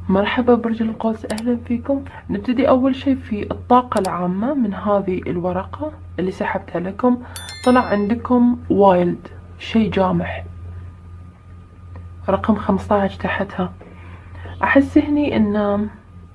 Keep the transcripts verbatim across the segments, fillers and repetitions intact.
مرحبا برج القوس، أهلا فيكم. نبتدي أول شيء في الطاقة العامة من هذه الورقة اللي سحبتها لكم. طلع عندكم وايلد، شيء جامح، رقم خمسة عشر تحتها. أحس هني إن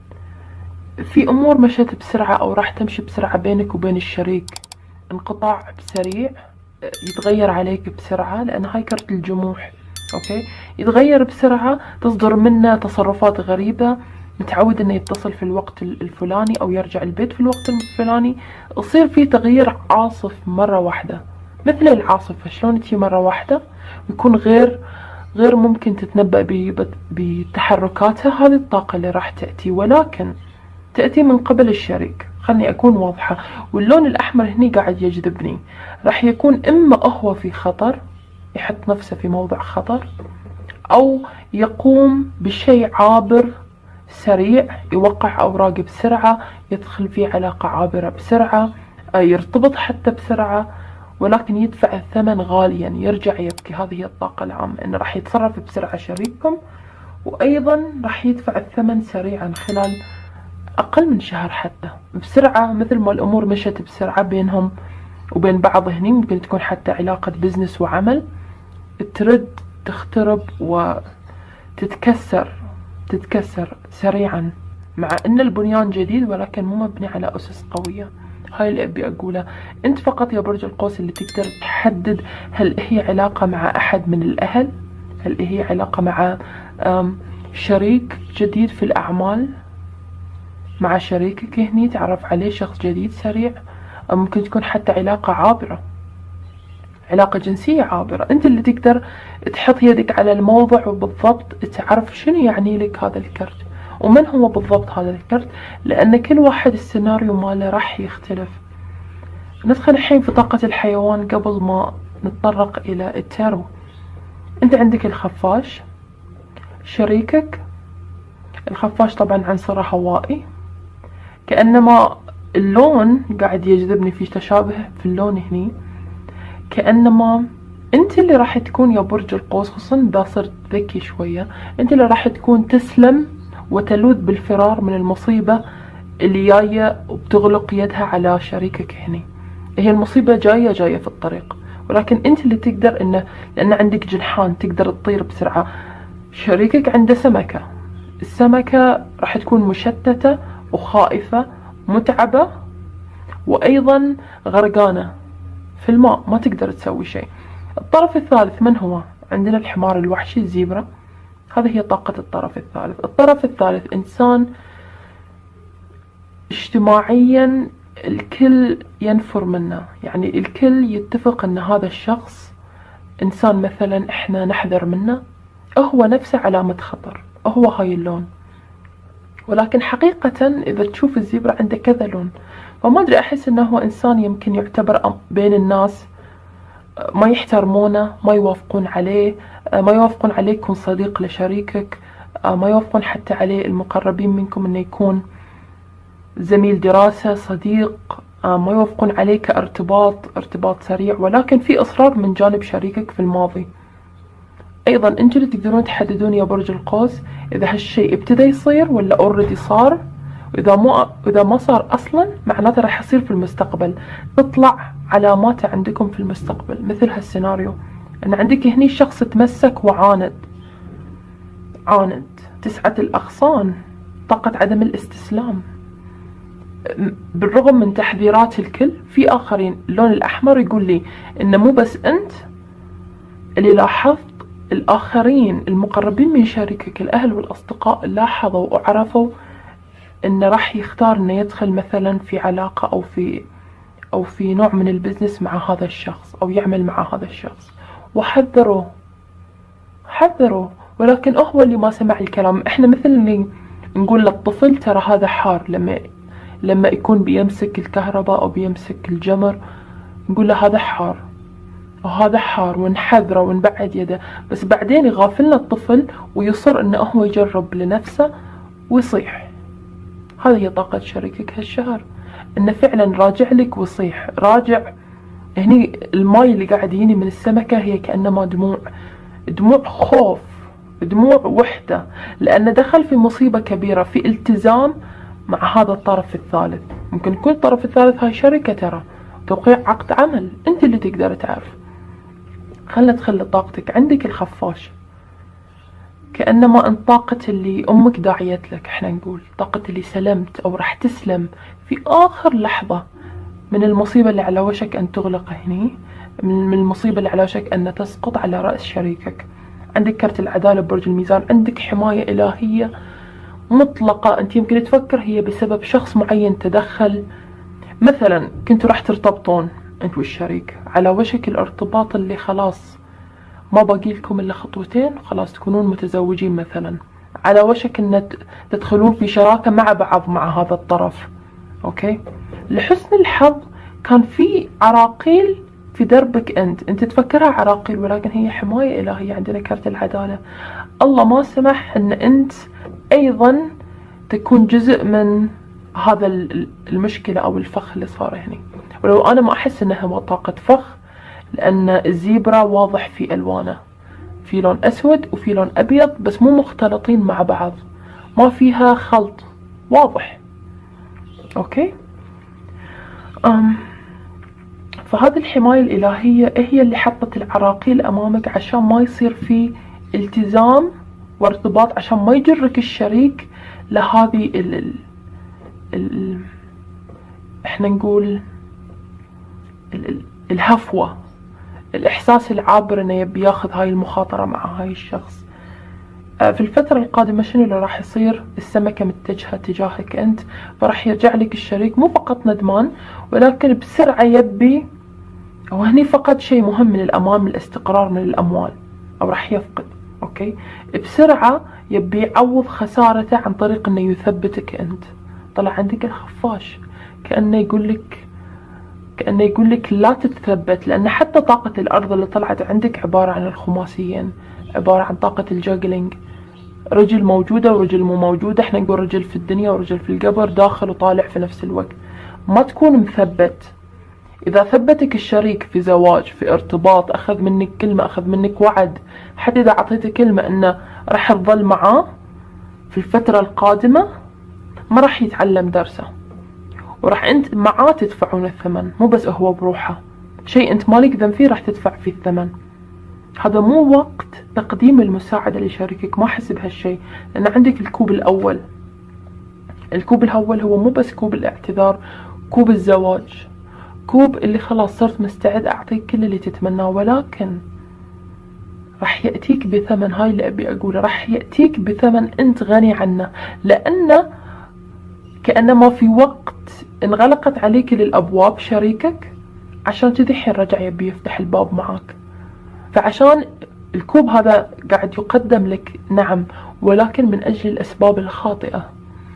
في أمور مشت بسرعة أو راح تمشي بسرعة بينك وبين الشريك، انقطاع سريع يتغير عليك بسرعة، لأن هاي كرت الجموح. اوكي، يتغير بسرعة، تصدر منه تصرفات غريبة. متعود انه يتصل في الوقت الفلاني او يرجع البيت في الوقت الفلاني. يصير في تغيير عاصف مرة واحدة، مثل العاصفة شلون تجي مرة واحدة ويكون غير غير ممكن تتنبأ بتحركاتها. هذه الطاقة اللي راح تأتي، ولكن تأتي من قبل الشريك. خلني أكون واضحة، واللون الأحمر هني قاعد يجذبني. راح يكون إما هو في خطر، يحط نفسه في موضع خطر، أو يقوم بشيء عابر سريع، يوقع أوراق بسرعة، يدخل في علاقة عابرة بسرعة، يرتبط حتى بسرعة، ولكن يدفع الثمن غاليا، يرجع يبكي. هذه هي الطاقة العامة، إنه راح يتصرف بسرعة شريككم، وأيضا راح يدفع الثمن سريعا خلال أقل من شهر حتى، بسرعة. مثل ما الأمور مشت بسرعة بينهم وبين بعض هني، ممكن تكون حتى علاقة بزنس وعمل، ترد تخترب وتتكسر تتكسر سريعا، مع ان البنيان جديد ولكن مو مبني على اسس قوية. هاي اللي ابي اقوله. انت فقط يا برج القوس اللي تقدر تحدد هل هي علاقة مع احد من الاهل، هل هي علاقة مع شريك جديد في الاعمال، مع شريكك هني تعرف عليه شخص جديد سريع، أو ممكن تكون حتى علاقة عابرة، علاقة جنسية عابرة. أنت اللي تقدر تحط يدك على الموضوع وبالضبط تعرف شنو يعني لك هذا الكرت، ومن هو بالضبط هذا الكرت، لأن كل واحد السيناريو ماله راح يختلف. ندخل الحين في طاقة الحيوان قبل ما نتطرق إلى التارو. أنت عندك الخفاش شريكك. الخفاش طبعا عنصره هوائي، كأنما اللون قاعد يجذبني، في تشابه في اللون هني، كأنما انت اللي راح تكون يا برج القوس، خصوصا اذا صرت ذكي شوية، انت اللي راح تكون تسلم وتلوذ بالفرار من المصيبة اللي جاية وبتغلق يدها على شريكك هني. هي المصيبة جاية جاية في الطريق، ولكن انت اللي تقدر، انه لان عندك جنحان تقدر تطير بسرعة. شريكك عنده سمكة، السمكة راح تكون مشتتة وخائفة متعبة، وأيضا غرقانة في الماء، ما تقدر تسوي شيء. الطرف الثالث من هو؟ عندنا الحمار الوحشي، الزيبرا. هذه هي طاقة الطرف الثالث. الطرف الثالث إنسان اجتماعيا الكل ينفر منه، يعني الكل يتفق أن هذا الشخص إنسان مثلا إحنا نحذر منه، هو نفسه علامة خطر، هو هاي اللون. ولكن حقيقة إذا تشوف الزيبرا عنده كذا لون، فما أدري، أحس إنه هو إنسان يمكن يعتبر بين الناس ما يحترمونه، ما يوافقون عليه، ما يوافقون عليه يكون صديق لشريكك، ما يوافقون حتى عليه المقربين منكم إنه يكون زميل دراسة، صديق، ما يوافقون عليه كارتباط ارتباط سريع، ولكن في إصرار من جانب شريكك في الماضي. أيضا أنتوا اللي تقدرون تحددون يا برج القوس إذا هالشيء ابتدى يصير ولا أوريدي صار، وإذا مو إذا ما صار أصلا معناته راح يصير في المستقبل. تطلع علاماته عندكم في المستقبل، مثل هالسيناريو أن عندك هني شخص تمسك وعاند، عاند تسعة الأغصان، طاقة عدم الاستسلام. بالرغم من تحذيرات الكل، في آخرين اللون الأحمر يقول لي إنه مو بس أنت اللي لاحظت، الآخرين المقربين من شريكك، الأهل والأصدقاء، لاحظوا وعرفوا إنه راح يختار إنه يدخل مثلا في علاقة أو في أو في نوع من البزنس مع هذا الشخص، أو يعمل مع هذا الشخص، وحذروا حذروا ولكن هو اللي ما سمع الكلام. إحنا مثل اللي نقول للطفل ترى هذا حار، لما لما يكون بيمسك الكهرباء أو بيمسك الجمر نقول له هذا حار وهذا حار، ونحذره ونبعد يده، بس بعدين يغافلنا الطفل ويصر انه هو يجرب لنفسه ويصيح. هذه هي طاقة شريكك هالشهر، انه فعلا راجع لك ويصيح، راجع. هني الماي اللي قاعد يجيني من السمكة هي كأنما دموع، دموع خوف دموع وحدة، لأنه دخل في مصيبة كبيرة، في التزام مع هذا الطرف الثالث. ممكن يكون الطرف الثالث هاي شركة، ترى توقيع عقد عمل، انت اللي تقدر تعرف. خلنا تخلي طاقتك عندك الخفاش، كأنما انت طاقة اللي امك داعيت لك، احنا نقول طاقة اللي سلمت او راح تسلم في اخر لحظة من المصيبة اللي على وشك ان تغلق هني، من المصيبة اللي على وشك ان تسقط على رأس شريكك. عندك كرت العدالة ببرج الميزان، عندك حماية إلهية مطلقة. انت يمكن تفكر هي بسبب شخص معين تدخل، مثلا كنتوا راح ترتبطون انت والشريك، على وشك الارتباط اللي خلاص ما باقي لكم الا خطوتين خلاص تكونون متزوجين مثلا، على وشك ان تدخلون في شراكة مع بعض مع هذا الطرف. اوكي، لحسن الحظ كان في عراقيل في دربك انت، انت تفكرها عراقيل ولكن هي حماية الهية. عندنا كرت العدالة، الله ما سمح ان انت ايضا تكون جزء من هذا المشكلة او الفخ اللي صار هنا. ولو انا ما احس انها هو طاقة فخ، لان الزيبرا واضح في الوانه، في لون اسود وفي لون ابيض بس مو مختلطين مع بعض، ما فيها خلط، واضح. اوكي، أم فهذه الحماية الإلهية هي اللي حطت العراقيل أمامك عشان ما يصير في التزام وارتباط، عشان ما يجرك الشريك لهذه ال ال ال احنا نقول ال ال الهفوة، الإحساس العابر إنه يبي ياخذ هاي المخاطرة مع هاي الشخص. في الفترة القادمة شنو اللي راح يصير؟ السمكة متجهة تجاهك أنت، فراح يرجع لك الشريك مو فقط ندمان ولكن بسرعة يبي، وهني فقد شيء مهم من الأمان، من الاستقرار، من الأموال، أو راح يفقد. أوكي، بسرعة يبي يعوض خسارته عن طريق إنه يثبتك أنت. طلع عندك الخفاش، كأنه يقول لك كأنه يقول لك لا تتثبت، لأن حتى طاقة الأرض اللي طلعت عندك عبارة عن الخماسيين، عبارة عن طاقة الجاجلينج، رجل موجودة ورجل مو موجودة. احنا نقول رجل في الدنيا ورجل في القبر، داخل وطالع في نفس الوقت، ما تكون مثبت. إذا ثبتك الشريك في زواج، في ارتباط، أخذ منك كلمة، أخذ منك وعد، حتى إذا أعطيته كلمة أنه راح تظل معاه في الفترة القادمة، ما راح يتعلم درسه، وراح أنت معاه تدفعون الثمن، مو بس هو بروحه، شيء أنت مالك ذنب فيه راح تدفع فيه الثمن. هذا مو وقت تقديم المساعدة لشريكك، ما أحس بهالشيء، لأن عندك الكوب الأول. الكوب الأول هو مو بس كوب الاعتذار، كوب الزواج، كوب اللي خلاص صرت مستعد أعطيك كل اللي تتمناه، ولكن راح يأتيك بثمن. هاي اللي أبي أقوله، راح يأتيك بثمن أنت غني عنه، لأن كأنما في وقت انغلقت عليك للأبواب شريكك، عشان كذي حين رجع يبي يفتح الباب معاك. فعشان الكوب هذا قاعد يقدم لك، نعم، ولكن من أجل الأسباب الخاطئة.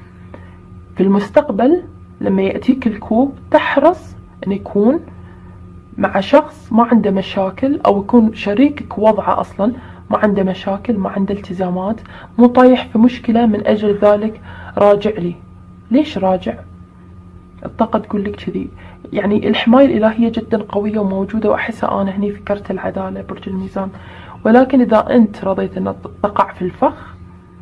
في المستقبل لما يأتيك الكوب تحرص أن يكون مع شخص ما عنده مشاكل، أو يكون شريكك وضعه أصلا ما عنده مشاكل، ما عنده التزامات، مو طايح في مشكلة. من أجل ذلك راجع لي. ليش راجع؟ الطاقة تقول لك كذي. يعني الحماية الإلهية جدا قوية وموجودة، وأحسها أنا هني في كرت العدالة برج الميزان. ولكن إذا أنت رضيت أن تقع في الفخ،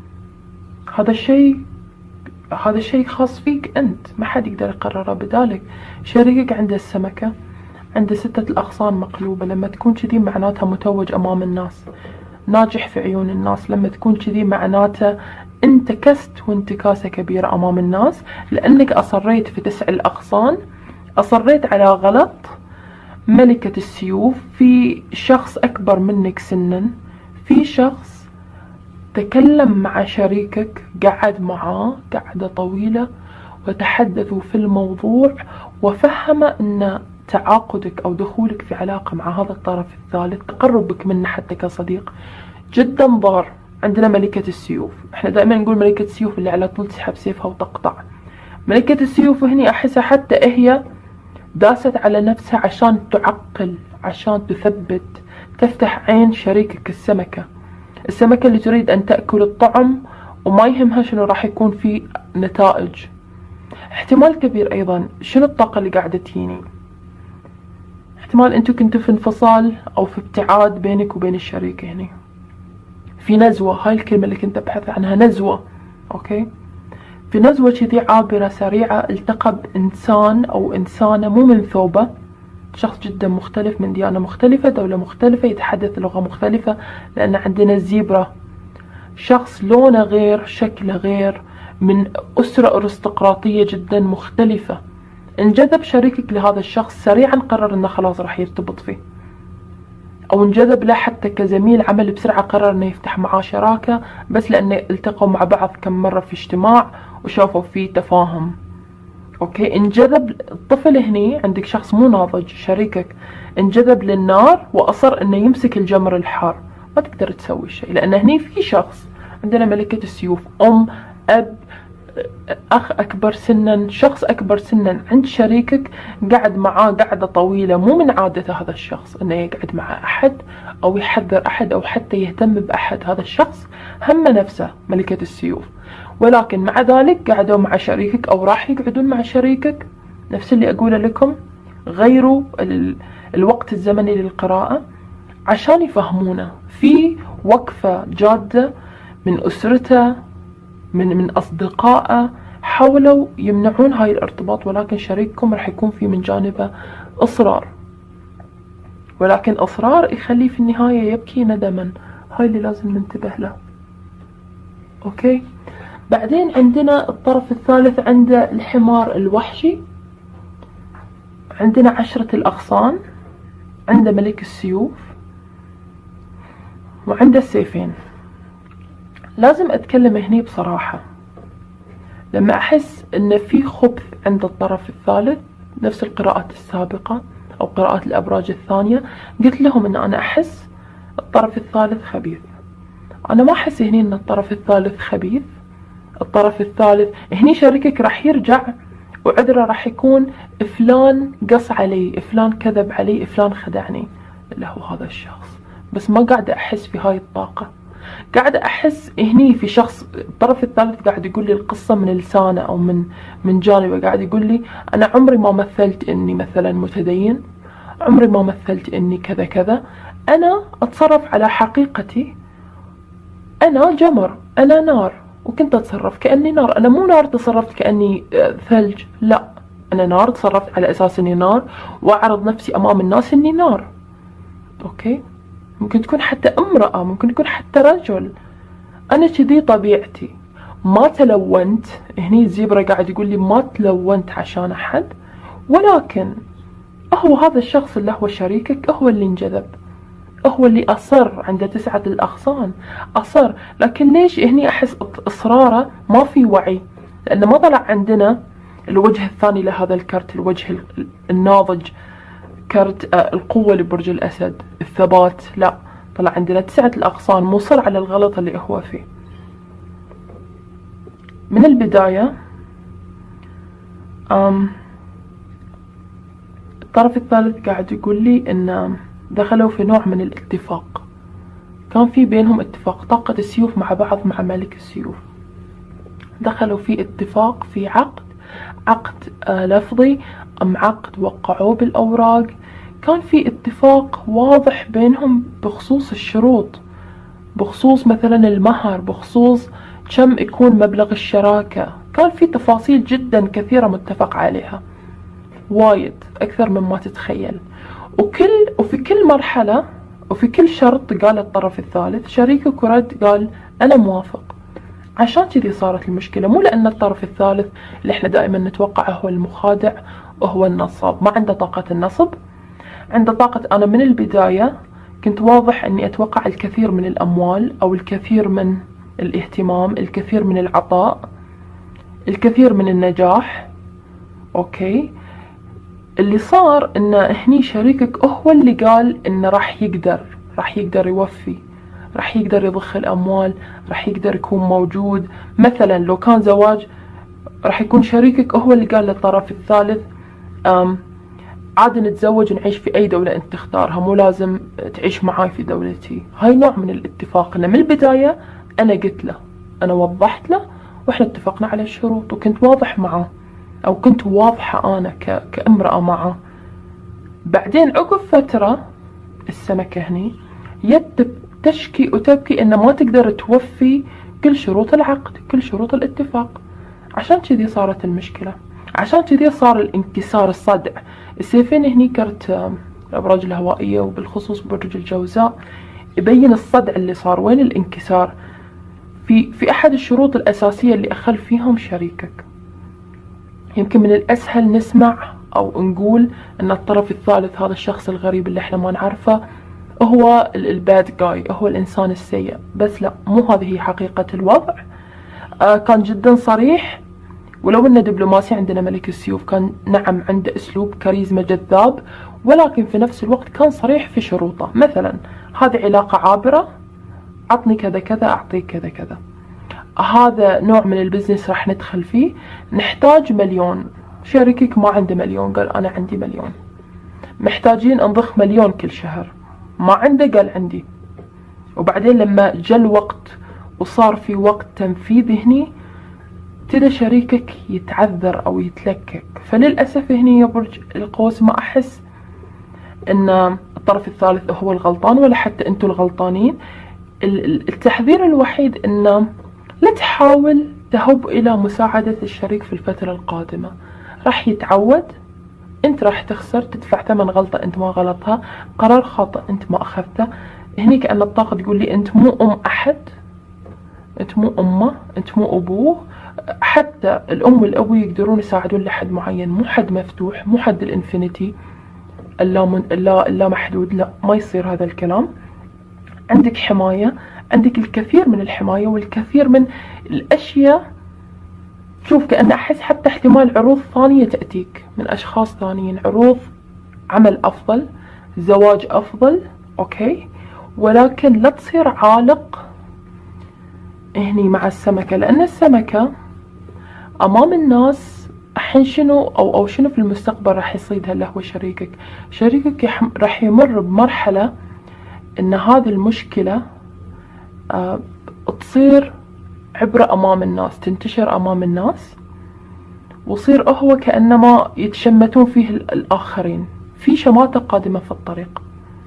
هذا الشيء هذا الشيء خاص فيك أنت، ما حد يقدر يقرره بدالك. شريكك عنده السمكة، عنده ستة الأغصان مقلوبة. لما تكون كذي معناتها متوج أمام الناس، ناجح في عيون الناس. لما تكون كذي معناته انتكست وانتكاسة كبيرة أمام الناس، لأنك أصريت في تسع الأغصان، أصريت على غلط. ملكة السيوف، في شخص أكبر منك سنا، في شخص تكلم مع شريكك، قعد معاه قعدة طويلة وتحدثوا في الموضوع، وفهم أن تعاقدك أو دخولك في علاقة مع هذا الطرف الثالث، تقربك منه حتى كصديق، جدا ضار. عندنا ملكة السيوف، احنا دائما نقول ملكة السيوف اللي على طول تسحب سيفها وتقطع. ملكة السيوف هني أحسها حتى هي داست على نفسها عشان تعقل، عشان تثبت، تفتح عين شريكك السمكة. السمكة اللي تريد أن تأكل الطعم وما يهمها شنو راح يكون في نتائج. احتمال كبير أيضا شنو الطاقة اللي قاعدة تجيني؟ احتمال أنتوا كنتوا في انفصال أو في ابتعاد بينك وبين الشريك هنا. في نزوة، هاي الكلمة اللي كنت أبحث عنها، نزوة. أوكي، في نزوة كذي عابرة سريعة التقى بإنسان أو إنسانة مو من ثوبه، شخص جدا مختلف من ديانة مختلفة، دولة مختلفة، يتحدث لغة مختلفة، لأن عندنا الزيبرا شخص لونه غير، شكله غير، من أسرة أرستقراطية جدا مختلفة. انجذب شريكك لهذا الشخص، سريعا قرر انه خلاص راح يرتبط فيه، او انجذب له حتى كزميل عمل، بسرعة قرر انه يفتح معاه شراكة بس لانه التقوا مع بعض كم مرة في اجتماع وشافوا فيه تفاهم. اوكي، انجذب الطفل هني، عندك شخص مو ناضج شريكك انجذب للنار واصر انه يمسك الجمر الحار، ما تقدر تسوي شيء، لان هني في شخص، عندنا ملكة السيوف، ام، اب، أخ أكبر سنا، شخص أكبر سنا عند شريكك، قعد معاه قعدة طويلة، مو من عادته هذا الشخص أنه يقعد مع أحد أو يحذر أحد أو حتى يهتم بأحد، هذا الشخص هم نفسه ملكة السيوف، ولكن مع ذلك قعدوا مع شريكك أو راح يقعدون مع شريكك. نفس اللي أقوله لكم، غيروا الوقت الزمني للقراءة عشان يفهمونه، في وقفة جادة من أسرته، من من أصدقائه، حاولوا يمنعون هاي الارتباط، ولكن شريككم راح يكون في من جانبه إصرار، ولكن إصرار يخليه في النهاية يبكي ندما، هاي اللي لازم ننتبه له. أوكي، بعدين عندنا الطرف الثالث، عنده الحمار الوحشي، عندنا عشرة الأغصان، عنده ملك السيوف، وعنده السيفين. لازم أتكلم هني بصراحة، لما أحس إن في خبث عند الطرف الثالث، نفس القراءات السابقة أو قراءات الأبراج الثانية، قلت لهم إن أنا أحس الطرف الثالث خبيث. أنا ما أحس هني إن الطرف الثالث خبيث. الطرف الثالث هني شريكك راح يرجع وعذره راح يكون فلان قص علي، فلان كذب علي، فلان خدعني، اللي هو هذا الشخص، بس ما قاعدة أحس في هاي الطاقة. قاعدة أحس هني في شخص، الطرف الثالث قاعد يقول لي القصة من لسانه أو من من جانبه، قاعد يقول لي أنا عمري ما مثلت إني مثلا متدين، عمري ما مثلت إني كذا كذا، أنا أتصرف على حقيقتي، أنا جمر، أنا نار، وكنت أتصرف كأني نار. أنا مو نار تصرفت كأني ثلج، لا، أنا نار تصرفت على أساس إني نار، وأعرض نفسي أمام الناس إني نار. أوكي، ممكن تكون حتى امرأة، ممكن تكون حتى رجل، أنا كذي طبيعتي، ما تلونت. هني الزيبرا قاعد يقول لي ما تلونت عشان أحد، ولكن هو هذا الشخص اللي هو شريكك هو اللي انجذب، هو اللي أصر، عنده تسعة الأغصان، أصر. لكن ليش هني أحس إصراره ما في وعي؟ لأنه ما طلع عندنا الوجه الثاني لهذا الكرت، الوجه الناضج، كرت القوة لبرج الأسد، الثبات، لا، طلع عندنا تسعة الأغصان، مصر على الغلط اللي هو فيه. من البداية أم الطرف الثالث قاعد يقول لي إن دخلوا في نوع من الاتفاق، كان في بينهم اتفاق، طاقة السيوف مع بعض مع ملك السيوف، دخلوا في اتفاق، في عقد، عقد آه لفظي أم عقد وقعوه بالأوراق، كان في اتفاق واضح بينهم بخصوص الشروط، بخصوص مثلا المهر، بخصوص كم يكون مبلغ الشراكة، كان في تفاصيل جدا كثيرة متفق عليها، وايد أكثر مما تتخيل. وكل وفي كل مرحلة وفي كل شرط قال الطرف الثالث شريكك ورد قال أنا موافق. عشان كذي صارت المشكلة، مو لأن الطرف الثالث اللي احنا دائما نتوقعه هو المخادع وهو النصاب، ما عنده طاقة النصب، عنده طاقة أنا من البداية كنت واضح أني أتوقع الكثير من الأموال أو الكثير من الاهتمام، الكثير من العطاء، الكثير من النجاح. أوكي، اللي صار إن هني شريكك هو اللي قال إنه راح يقدر راح يقدر يوفي، راح يقدر يضخ الأموال، راح يقدر يكون موجود. مثلا لو كان زواج راح يكون شريكك هو اللي قال للطرف الثالث أم عاد نتزوج نعيش في أي دولة أنت تختارها، مو لازم تعيش معاي في دولتي. هاي نوع من الاتفاق، إن من البداية أنا قلت له، أنا وضحت له، وإحنا اتفقنا على الشروط، وكنت واضح معه أو كنت واضحة أنا ك... كامرأة معه. بعدين عقب فترة السمكة هني يد تشكي وتبكي إن ما تقدر توفي كل شروط العقد، كل شروط الاتفاق. عشان كذي صارت المشكلة، عشان كذي صار الانكسار، الصدع. السيفين هني كرت الأبراج الهوائية وبالخصوص برج الجوزاء يبين الصدع اللي صار. وين الانكسار؟ في في أحد الشروط الأساسية اللي أخل فيهم شريكك. يمكن من الأسهل نسمع أو نقول أن الطرف الثالث، هذا الشخص الغريب اللي احنا ما نعرفه، هو الباد جاي، هو الإنسان السيء. بس لا، مو هذه هي حقيقة الوضع. آه كان جدا صريح، ولو أنه دبلوماسي عندنا ملك السيوف، كان نعم عنده أسلوب كاريزما جذاب، ولكن في نفس الوقت كان صريح في شروطه. مثلا هذه علاقة عابرة، عطني كذا كذا أعطيك كذا كذا. هذا نوع من البزنس راح ندخل فيه، نحتاج مليون، شريكك ما عنده مليون، قال أنا عندي مليون. محتاجين نضخ مليون كل شهر، ما عنده، قال عندي. وبعدين لما جاء الوقت وصار في وقت تنفيذ هني، ابتدى شريكك يتعذر أو يتلكك. فللأسف هني يا برج القوس ما أحس أن الطرف الثالث هو الغلطان، ولا حتى أنتوا الغلطانين. التحذير الوحيد أن لا تحاول تهب إلى مساعدة الشريك في الفترة القادمة. راح يتعود، أنت راح تخسر، تدفع ثمن غلطة أنت ما غلطها، قرار خاطئ أنت ما أخذته. هني كأن الطاقة تقول لي أنت مو أم أحد، أنت مو أمه، أنت مو أبوه. حتى الأم والأبو يقدرون يساعدون لحد معين، مو حد مفتوح، مو حد الإنفينيتي اللا, من... اللا... اللا محدود. لا، ما يصير هذا الكلام. عندك حماية، عندك الكثير من الحماية والكثير من الأشياء. شوف، كأن أحس حتى احتمال عروض ثانية تأتيك من أشخاص ثانيين، عروض عمل أفضل، زواج أفضل، أوكي. ولكن لا تصير عالق هني مع السمكة، لأن السمكة أمام الناس الحين شنو أو أو شنو في المستقبل راح يصيد. هلا هو شريكك، شريكك يح... راح يمر بمرحلة إن هذه المشكلة آه تصير عبرة أمام الناس، تنتشر أمام الناس، وصير هو كأنما يتشمتون فيه الآخرين. في شماتة قادمة في الطريق.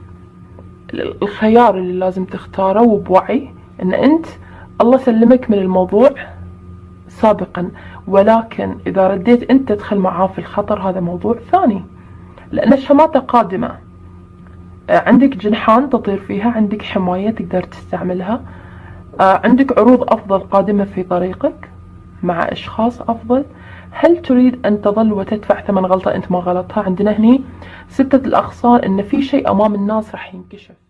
الخيار اللي لازم تختاره وبوعي إن أنت الله سلمك من الموضوع سابقا، ولكن إذا رديت أنت تدخل معاه في الخطر، هذا موضوع ثاني. لأن الشماتة قادمة، عندك جنحان تطير فيها، عندك حماية تقدر تستعملها، عندك عروض أفضل قادمة في طريقك مع أشخاص أفضل. هل تريد أن تظل وتدفع ثمن غلطة أنت ما غلطها؟ عندنا هني ستة الأغصان، إن في شيء أمام الناس راح ينكشف.